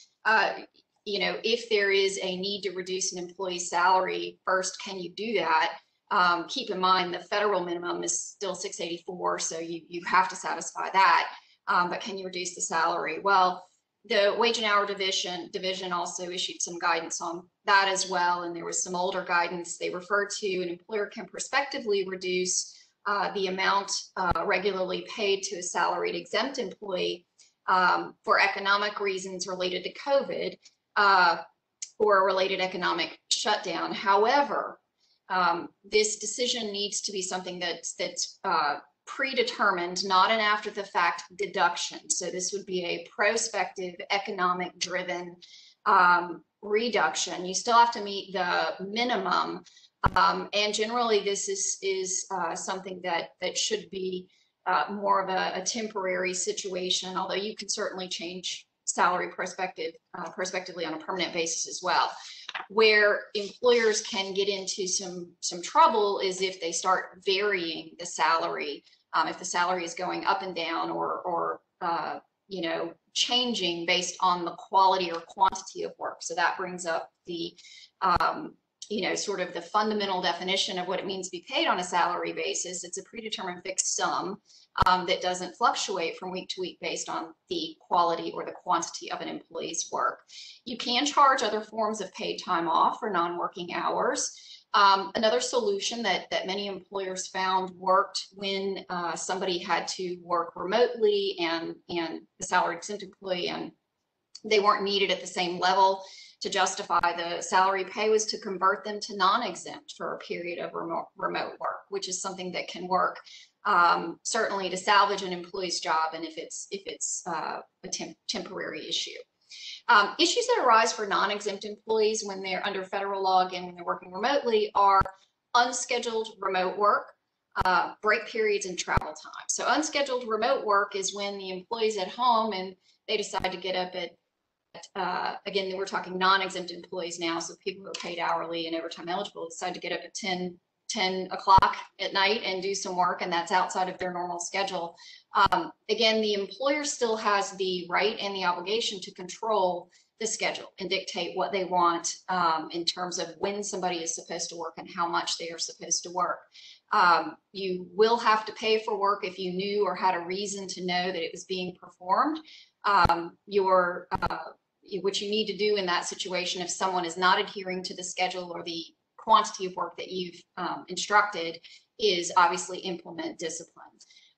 if there is a need to reduce an employee's salary, first, can you do that? Keep in mind the federal minimum is still $684, so you have to satisfy that. But can you reduce the salary? Well, the Wage and Hour Division also issued some guidance on that as well, and there was some older guidance. They referred to an employer can prospectively reduce the amount regularly paid to a salaried exempt employee for economic reasons related to COVID or a related economic shutdown. However, this decision needs to be something that's predetermined, not an after the fact deduction. So this would be a prospective economic driven reduction. You still have to meet the minimum, and generally this is something that should be more of a temporary situation, although you can certainly change salary prospectively on a permanent basis as well. Where employers can get into some trouble is if they start varying the salary, if the salary is going up and down or changing based on the quality or quantity of work. So that brings up the sort of the fundamental definition of what it means to be paid on a salary basis. It's a predetermined fixed sum that doesn't fluctuate from week to week based on the quality or the quantity of an employee's work. You can charge other forms of paid time off for non-working hours. Another solution that many employers found worked when somebody had to work remotely and the salaried exempt employee and they weren't needed at the same level to justify the salary pay was to convert them to non-exempt for a period of remote work, which is something that can work certainly to salvage an employee's job, and if it's a temporary issue. Issues that arise for non-exempt employees when they're under federal law, again, when they're working remotely, are unscheduled remote work, break periods, and travel time. So unscheduled remote work is when the employee's at home and they decide to get up at again, we're talking non-exempt employees now, so people who are paid hourly and overtime eligible decide to get up at 10 o'clock at night and do some work, and that's outside of their normal schedule. Again, the employer still has the right and the obligation to control the schedule and dictate what they want in terms of when somebody is supposed to work and how much they are supposed to work. You will have to pay for work if you knew or had a reason to know that it was being performed. What you need to do in that situation, if someone is not adhering to the schedule or the quantity of work that you've instructed, is obviously implement discipline.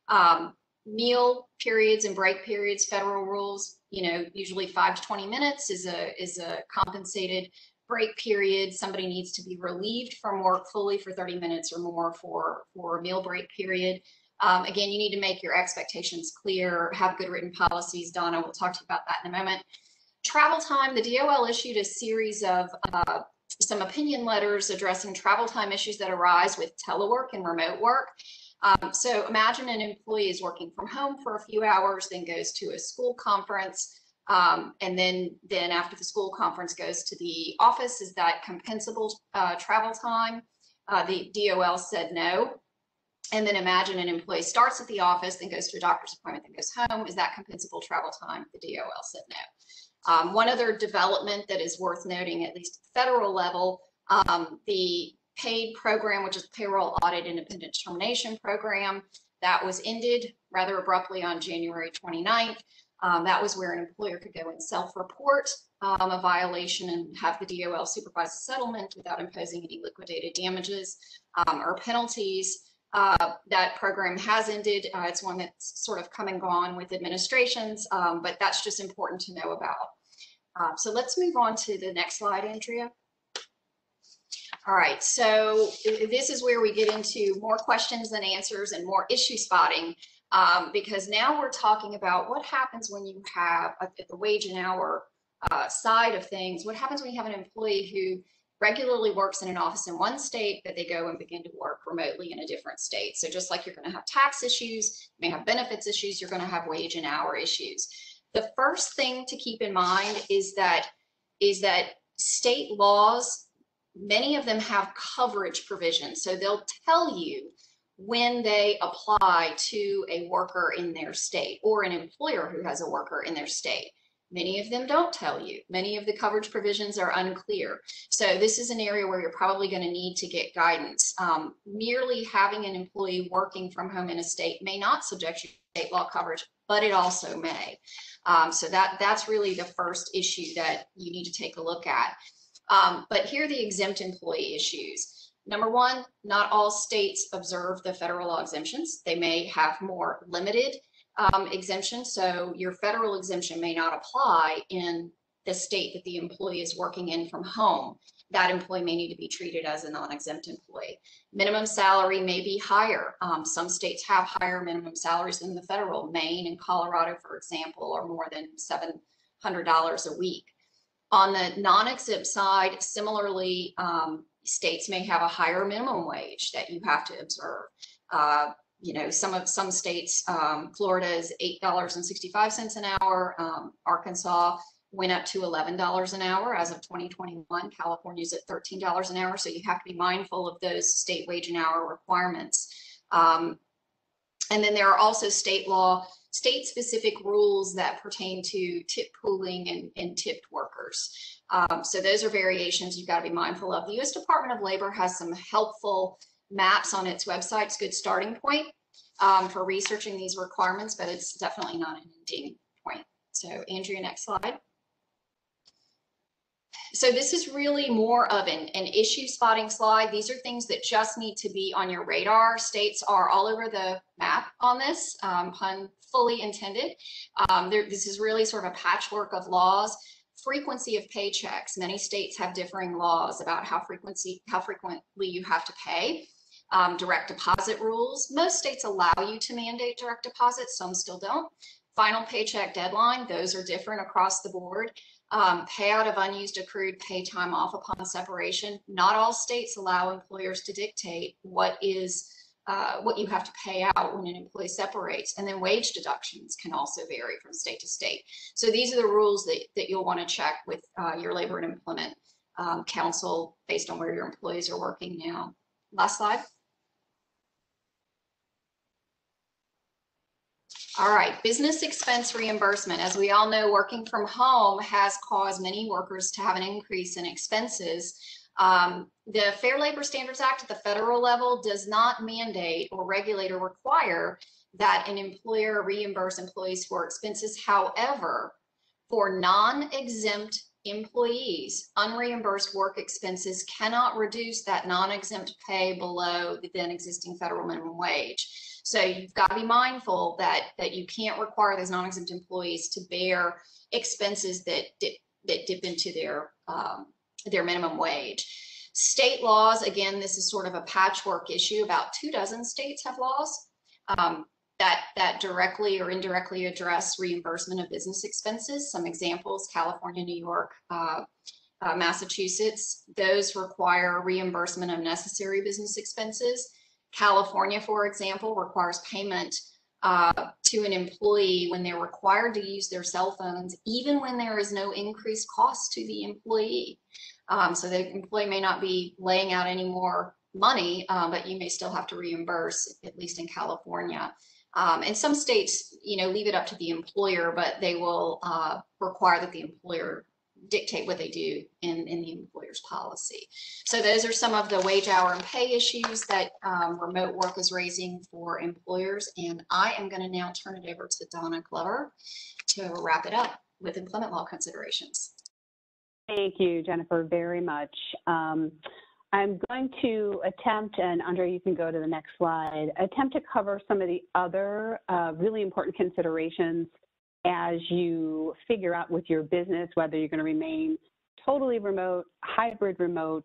Meal periods and break periods, federal rules, usually 5 to 20 minutes is a compensated break period. Somebody needs to be relieved from work fully for 30 minutes or more for a meal break period. Again, you need to make your expectations clear, have good written policies. Donna will talk to you about that in a moment. Travel time, the DOL issued a series of some opinion letters addressing travel time issues that arise with telework and remote work. So imagine an employee is working from home for a few hours, then goes to a school conference, and then after the school conference goes to the office. Is that compensable travel time? The DOL said no. And then imagine an employee starts at the office, then goes to a doctor's appointment, then goes home. Is that compensable travel time? The DOL said no. One other development that is worth noting, at least at the federal level, the PAID program, which is the Payroll Audit Independent Determination Program, that was ended rather abruptly on January 29th. That was where an employer could go and self-report a violation and have the DOL supervise the settlement without imposing any liquidated damages or penalties. That program has ended. It's one that's sort of come and gone with administrations, but that's just important to know about. So let's move on to the next slide, Andrea. All right, so this is where we get into more questions than answers and more issue spotting, because now we're talking about what happens when you have, at the wage and hour side of things, what happens when you have an employee who regularly works in an office in one state, but they go and begin to work remotely in a different state. So just like you're going to have tax issues, you may have benefits issues, you're going to have wage and hour issues. The first thing to keep in mind is that state laws, many of them have coverage provisions. So they'll tell you when they apply to a worker in their state or an employer who has a worker in their state. Many of them don't tell you. Many of the coverage provisions are unclear. So this is an area where you're probably going to need to get guidance. Merely having an employee working from home in a state may not subject you to state law coverage, but it also may. So that's really the first issue that you need to take a look at. But here are the exempt employee issues. Number one, not all states observe the federal law exemptions. They may have more limited exemption, so your federal exemption may not apply in the state that the employee is working in from home. That employee may need to be treated as a non-exempt employee. Minimum salary may be higher. Some states have higher minimum salaries than the federal. Maine and Colorado, for example, are more than $700 a week. On the non-exempt side, similarly, states may have a higher minimum wage that you have to observe. Some states, Florida is $8.65 an hour. Arkansas went up to $11 an hour as of 2021. California's at $13 an hour. So you have to be mindful of those state wage and hour requirements. And then there are also state-specific rules that pertain to tip pooling and tipped workers. So those are variations you've got to be mindful of. The U.S. Department of Labor has some helpful maps on its website. It's a good starting point for researching these requirements, but it's definitely not an ending point. So Andrea, next slide. So this is really more of an issue spotting slide. These are things that just need to be on your radar. States are all over the map on this, pun fully intended. This is really sort of a patchwork of laws. frequency of paychecks. Many states have differing laws about how frequently you have to pay. Direct deposit rules. Most states allow you to mandate direct deposits, some still don't. Final paycheck deadline, those are different across the board. Payout of unused accrued pay time off upon separation. Not all states allow employers to dictate what you have to pay out when an employee separates. And then wage deductions can also vary from state to state. So these are the rules that you'll want to check with your labor and employment council based on where your employees are working now. Last slide. All right, business expense reimbursement. As we all know, working from home has caused many workers to have an increase in expenses. The Fair Labor Standards Act at the federal level does not mandate or regulate or require that an employer reimburse employees for expenses. However, for non-exempt employees, unreimbursed work expenses cannot reduce that non-exempt pay below the then existing federal minimum wage. So you've got to be mindful that you can't require those non-exempt employees to bear expenses that dip into their minimum wage. State laws, again, this is sort of a patchwork issue. About 24 states have laws that directly or indirectly address reimbursement of business expenses. Some examples: California, New York, Massachusetts. Those require reimbursement of necessary business expenses. California, for example, requires payment to an employee when they're required to use their cell phones, even when there is no increased cost to the employee. So the employee may not be laying out any more money, but you may still have to reimburse, at least in California. And some states, leave it up to the employer, but they will require that the employer dictate what they do in the employer's policy. So those are some of the wage, hour, and pay issues that remote work is raising for employers. And I am going to now turn it over to Donna Glover to wrap it up with employment law considerations. Thank you, Jennifer, very much. I'm going to attempt, and Andre, you can go to the next slide, attempt to cover some of the other really important considerations as you figure out with your business whether you're going to remain totally remote, hybrid remote.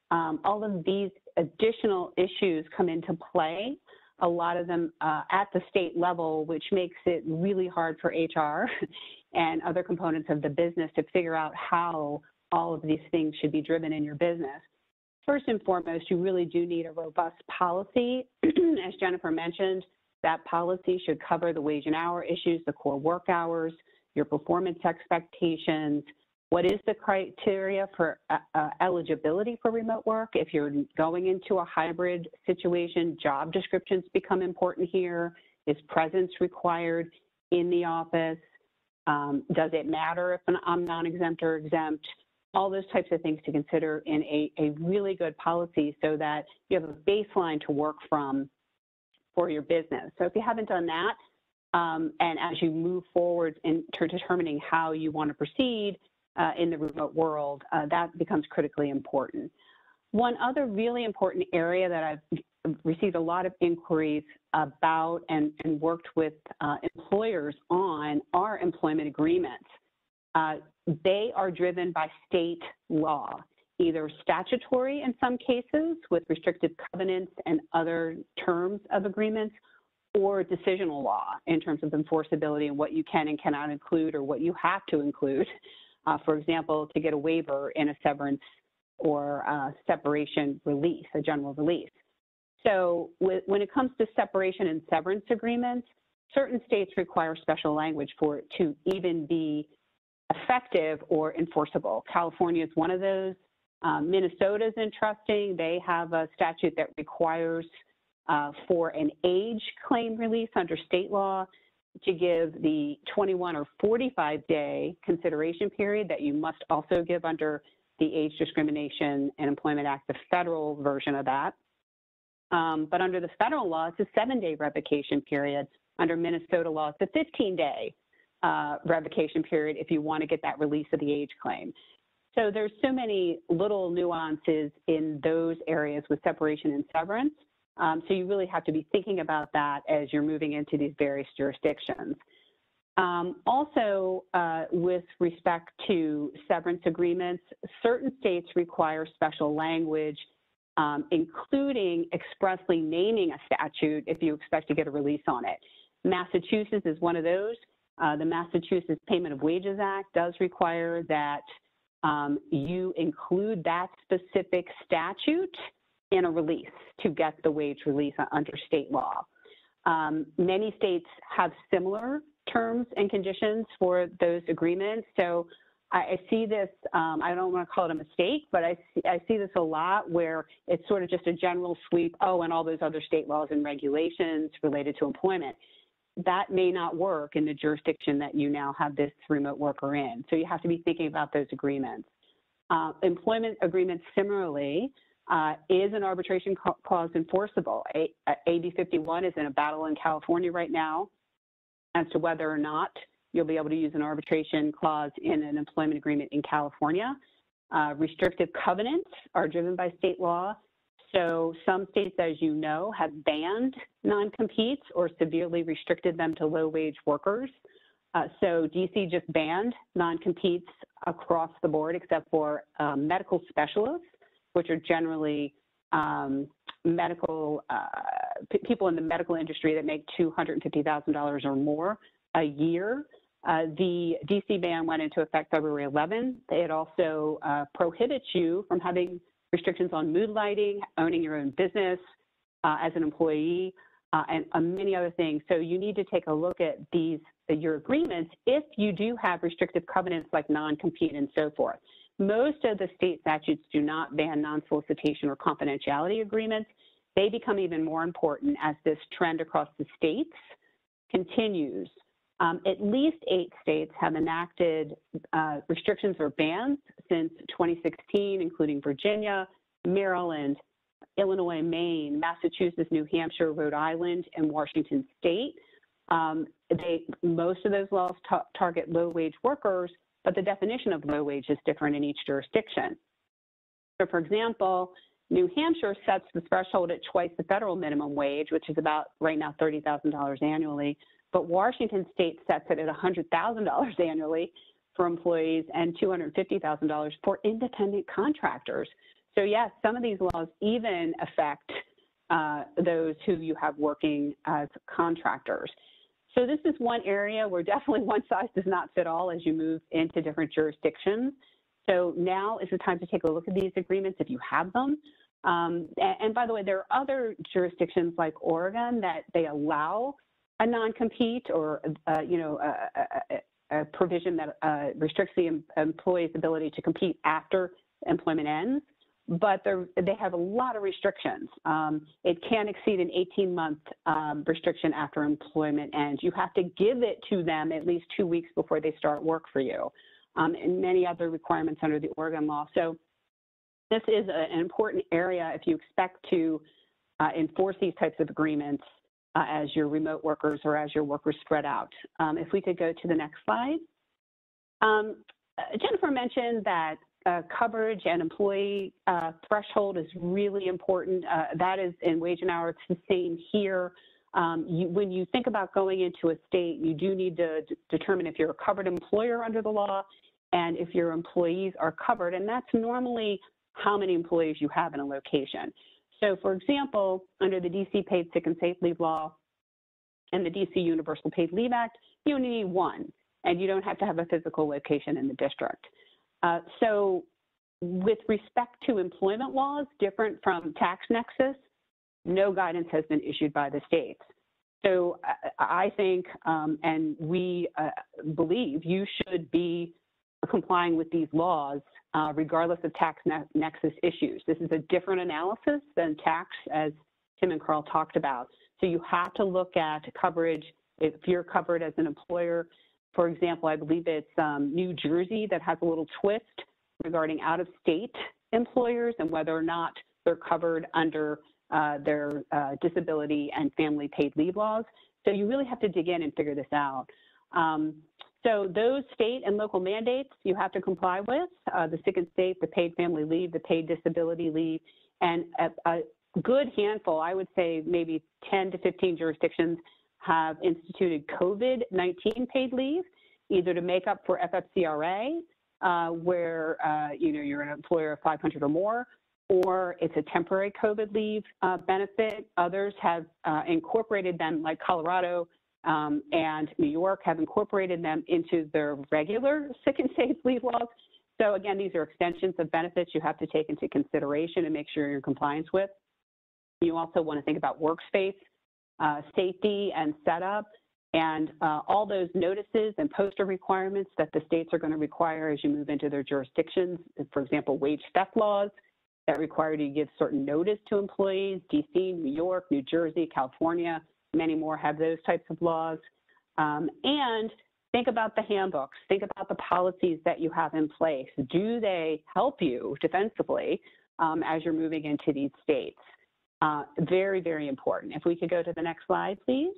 All of these additional issues come into play, a lot of them at the state level, which makes it really hard for HR and other components of the business to figure out how all of these things should be driven in your business. First and foremost, you really do need a robust policy. As Jennifer mentioned, that policy should cover the wage and hour issues, the core work hours, your performance expectations. What is the criteria for eligibility for remote work? If you're going into a hybrid situation, job descriptions become important here. Is presence required in the office? Does it matter if I'm non-exempt or exempt? All those types of things to consider in a really good policy so that you have a baseline to work from for your business. So if you haven't done that, and as you move forward into determining how you want to proceed in the remote world, that becomes critically important. One other really important area that I've received a lot of inquiries about and worked with employers on are employment agreements. They are driven by state law, either statutory in some cases with restrictive covenants and other terms of agreements, or decisional law in terms of enforceability and what you can and cannot include or what you have to include. For example, to get a waiver in a severance or separation release, a general release. So when it comes to separation and severance agreements, certain states require special language for it to even be effective or enforceable. California is one of those. Minnesota is interesting. They have a statute that requires for an age claim release under state law to give the 21 or 45-day consideration period that you must also give under the Age Discrimination and Employment Act, the federal version of that. But under the federal law, it's a 7-day revocation period. Under Minnesota law, it's a 15-day revocation period if you want to get that release of the age claim. So there's so many little nuances in those areas with separation and severance. So you really have to be thinking about that as you're moving into these various jurisdictions. Also, with respect to severance agreements, certain states require special language, including expressly naming a statute if you expect to get a release on it. Massachusetts is one of those. The Massachusetts Payment of Wages Act does require that you include that specific statute in a release to get the wage release under state law. Many states have similar terms and conditions for those agreements. So I see this, I don't want to call it a mistake, but I see this a lot where it's sort of just a general sweep, oh, and all those other state laws and regulations related to employment. That may not work in the jurisdiction that you now have this remote worker in. So you have to be thinking about those agreements. Employment agreements similarly is an arbitration clause enforceable. AB 51 is in a battle in California right now as to whether or not you'll be able to use an arbitration clause in an employment agreement in California. Restrictive covenants are driven by state law. So some states, as you know, have banned non-competes or severely restricted them to low-wage workers. So DC just banned non-competes across the board except for medical specialists, which are generally people in the medical industry that make $250,000 or more a year. The DC ban went into effect February 11. It also prohibits you from having restrictions on moonlighting, owning your own business as an employee, and many other things. So you need to take a look at your agreements if you do have restrictive covenants like non-compete and so forth. Most of the state statutes do not ban non-solicitation or confidentiality agreements. They become even more important as this trend across the states continues. At least 8 states have enacted restrictions or bans since 2016, including Virginia, Maryland, Illinois, Maine, Massachusetts, New Hampshire, Rhode Island, and Washington State. Most of those laws target low-wage workers, but the definition of low wage is different in each jurisdiction. So, for example, New Hampshire sets the threshold at twice the federal minimum wage, which is about right now $30,000 annually. But Washington State sets it at $100,000 annually for employees and $250,000 for independent contractors. So yes, some of these laws even affect those who you have working as contractors. So this is one area where definitely one size does not fit all as you move into different jurisdictions. So now is the time to take a look at these agreements if you have them. And by the way, there are other jurisdictions like Oregon that they allow a non-compete or a provision that restricts the employee's ability to compete after employment ends, but they have a lot of restrictions. It can't exceed an 18-month restriction after employment ends. You have to give it to them at least 2 weeks before they start work for you, and many other requirements under the Oregon law. So this is an important area if you expect to enforce these types of agreements as your remote workers or as your workers spread out. If we could go to the next slide. Jennifer mentioned that coverage and employee threshold is really important. That is in wage and hour. It's the same here. When you think about going into a state, you do need to determine if you're a covered employer under the law and if your employees are covered. And that's normally how many employees you have in a location. So for example, under the DC Paid Sick and Safe Leave Law and the DC Universal Paid Leave Act, you only need one, and you don't have to have a physical location in the district. So with respect to employment laws, different from tax nexus, no guidance has been issued by the states. So I think, and we believe you should be complying with these laws regardless of tax nexus issues. This is a different analysis than tax, as Tim and Carl talked about. So you have to look at coverage if you're covered as an employer. For example, I believe it's New Jersey that has a little twist regarding out-of-state employers and whether or not they're covered under their disability and family paid leave laws. So you really have to dig in and figure this out. So those state and local mandates you have to comply with, the sick and safe, the paid family leave, the paid disability leave, and a good handful, I would say maybe 10 to 15 jurisdictions have instituted COVID-19 paid leave, either to make up for FFCRA, where you're an employer of 500 or more, or it's a temporary COVID leave benefit. Others have incorporated them, like Colorado and New York have incorporated them into their regular sick and safe leave laws. So again, these are extensions of benefits you have to take into consideration and make sure you're in compliance with. You also want to think about workspace safety and setup, and all those notices and poster requirements that the states are going to require as you move into their jurisdictions. For example, wage theft laws that require you to give certain notice to employees. DC, New York, New Jersey, California, many more have those types of laws. And think about the handbooks. Think about the policies that you have in place. Do they help you defensively as you're moving into these states? Very, very important. If we could go to the next slide, please.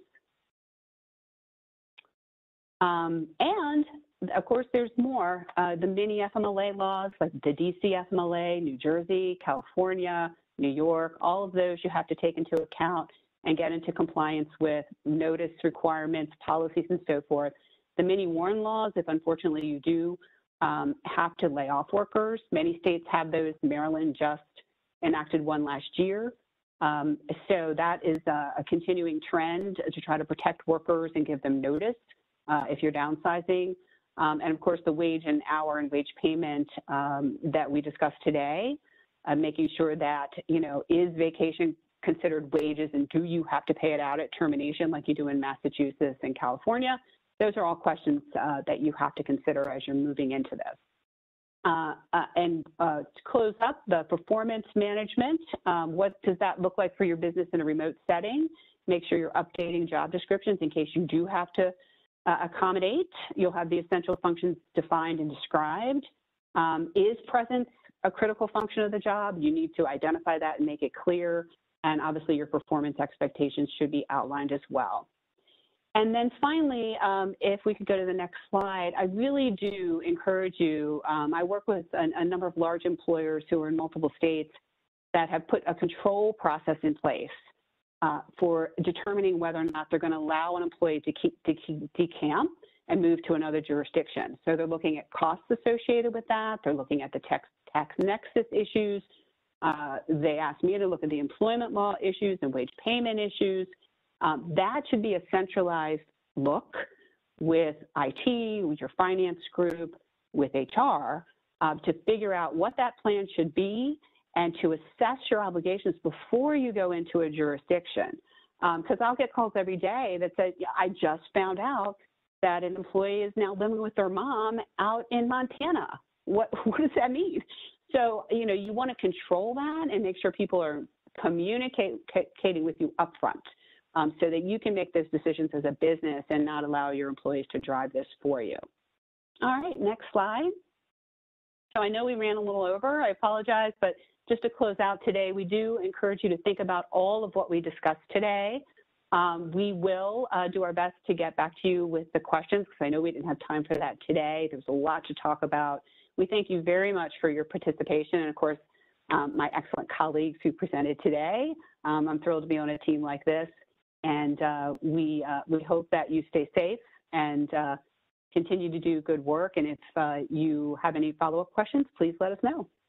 And of course, there's more. The mini FMLA laws, like the DC FMLA, New Jersey, California, New York, all of those you have to take into account and get into compliance with notice requirements, policies, and so forth. The mini WARN laws, if unfortunately you do have to lay off workers, many states have those. Maryland just enacted one last year. So that is a continuing trend to try to protect workers and give them notice if you're downsizing. And of course, the wage and hour and wage payment that we discussed today, making sure that, is vacation considered wages and do you have to pay it out at termination like you do in Massachusetts and California? Those are all questions that you have to consider as you're moving into this. To close up, the performance management, what does that look like for your business in a remote setting? Make sure you're updating job descriptions in case you do have to accommodate. You'll have the essential functions defined and described. Is presence a critical function of the job? You need to identify that and make it clear. And obviously your performance expectations should be outlined as well. And then finally, if we could go to the next slide, I really do encourage you. I work with a number of large employers who are in multiple states that have put a control process in place for determining whether or not they're going to allow an employee to decamp and move to another jurisdiction. So they're looking at costs associated with that. They're looking at the tax nexus issues. They asked me to look at the employment law issues and wage payment issues. That should be a centralized look with IT, with your finance group, with HR, to figure out what that plan should be and to assess your obligations before you go into a jurisdiction. Because I'll get calls every day that say, I just found out that an employee is now living with their mom out in Montana. What does that mean? So, you want to control that and make sure people are communicating with you upfront. So that you can make those decisions as a business and not allow your employees to drive this for you. All right, next slide. So I know we ran a little over, I apologize, but just to close out today, we do encourage you to think about all of what we discussed today. We will do our best to get back to you with the questions because I know we didn't have time for that today. There's a lot to talk about. We thank you very much for your participation and of course, my excellent colleagues who presented today. I'm thrilled to be on a team like this. And we hope that you stay safe and continue to do good work. And if you have any follow-up questions, please let us know.